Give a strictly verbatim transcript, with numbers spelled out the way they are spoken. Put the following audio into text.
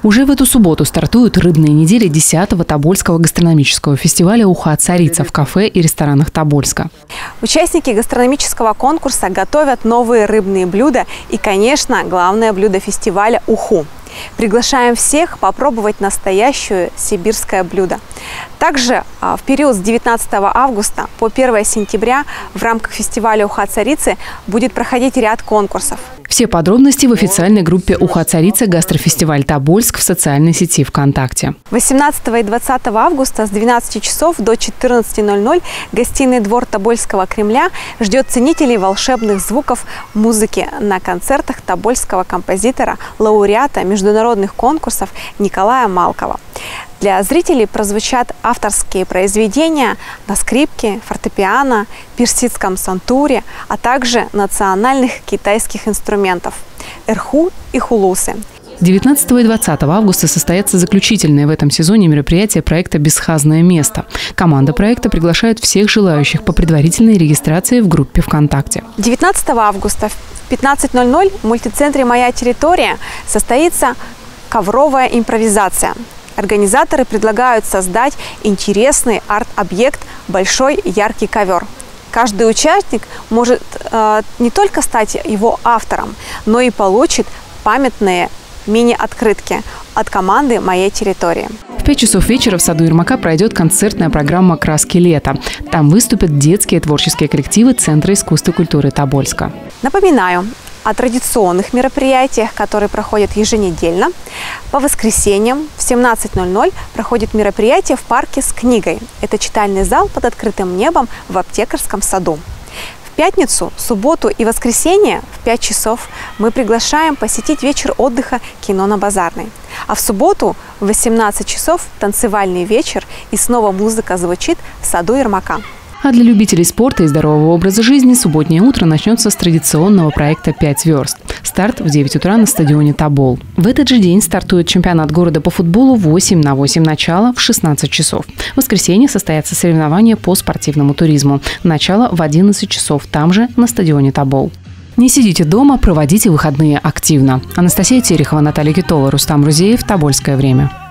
Уже в эту субботу стартуют рыбные недели десятого Тобольского гастрономического фестиваля «Уха-царица» в кафе и ресторанах Тобольска. Участники гастрономического конкурса готовят новые рыбные блюда и, конечно, главное блюдо фестиваля – уху. Приглашаем всех попробовать настоящее сибирское блюдо. Также в период с девятнадцатого августа по первое сентября в рамках фестиваля «Уха-царицы» будет проходить ряд конкурсов. Все подробности в официальной группе «Уха-царица. Гастрофестиваль Тобольск» в социальной сети ВКонтакте. восемнадцатого и двадцатого августа с двенадцати часов до четырнадцати ноль-ноль гостиный двор Тобольского Кремля ждет ценителей волшебных звуков музыки на концертах тобольского композитора, лауреата международных конкурсов Николая Малкова. Для зрителей прозвучат авторские произведения на скрипке, фортепиано, персидском сантуре, а также национальных китайских инструментов – эрху и хулусы. девятнадцатого и двадцатого августа состоятся заключительные в этом сезоне мероприятия проекта «Бесхазное место». Команда проекта приглашает всех желающих по предварительной регистрации в группе ВКонтакте. девятнадцатого августа в пятнадцать ноль-ноль в мультицентре «Моя территория» состоится ковровая импровизация. Организаторы предлагают создать интересный арт-объект «Большой яркий ковер». Каждый участник может э, не только стать его автором, но и получит памятные мини-открытки от команды «Моей территории». В пять часов вечера в саду Ермака пройдет концертная программа «Краски лета». Там выступят детские творческие коллективы Центра искусства и культуры Тобольска. Напоминаю о традиционных мероприятиях, которые проходят еженедельно. По воскресеньям в семнадцать ноль-ноль проходит мероприятие в парке с книгой. Это читальный зал под открытым небом в Аптекарском саду. В пятницу, субботу и воскресенье в пять часов мы приглашаем посетить вечер отдыха «Кино на Базарной». А в субботу в восемнадцать часов танцевальный вечер и снова музыка звучит в саду Ермака. А для любителей спорта и здорового образа жизни субботнее утро начнется с традиционного проекта «Пять звезд». Старт в девять утра на стадионе Тобол. В этот же день стартует чемпионат города по футболу восемь на восемь, начало в шестнадцать часов. В воскресенье состоятся соревнования по спортивному туризму. Начало в одиннадцать часов, там же на стадионе Тобол. Не сидите дома, проводите выходные активно. Анастасия Терехова, Наталья Китова, Рустам Рузеев. Тобольское время.